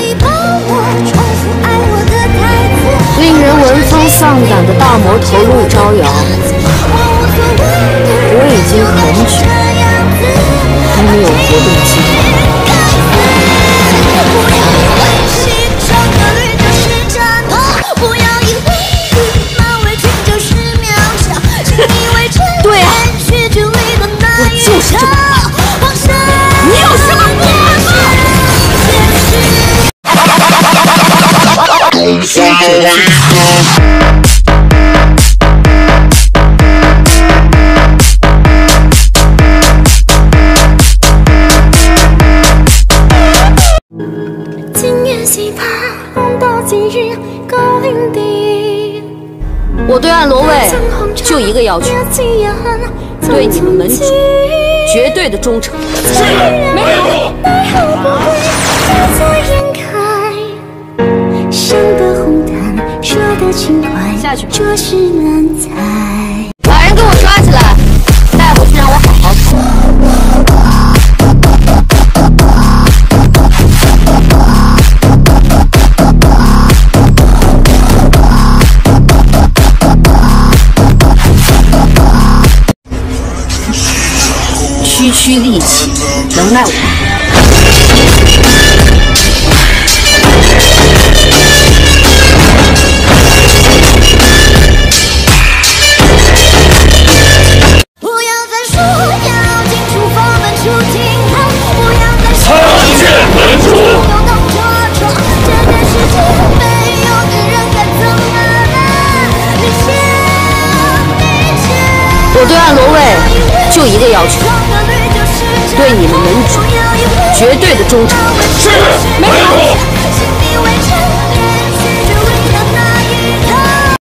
令人闻风丧胆的大魔头陆招摇，我已经很久还没有活动计划。对啊，我就是这么棒。你有什么不我对岸罗卫就一个要求，对你们门主绝对的忠诚。是，没有。下去。把人给我抓起来，带回去让我好好考。区区力气，能耐我？我对岸罗卫就一个要求，对你们门主绝对的忠诚。是，没